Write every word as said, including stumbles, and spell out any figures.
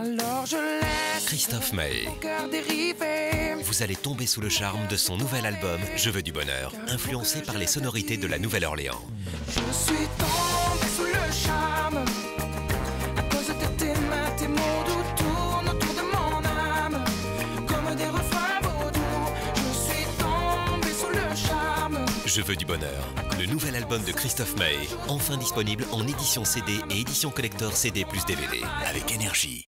Alors je laisse Christophe Maé. mon cœur dériver. Vous allez tomber sous le charme de son nouvel album Je veux du bonheur, influencé par les sonorités de la Nouvelle-Orléans. Je suis tombé sous le charme à cause de tes mains, tes mots doux tournent autour de mon âme comme des refrains vaudous. Je suis tombé sous le charme. Je veux du bonheur, le nouvel album de Christophe Maé, enfin disponible en édition C D et édition collector C D plus D V D, avec Énergie.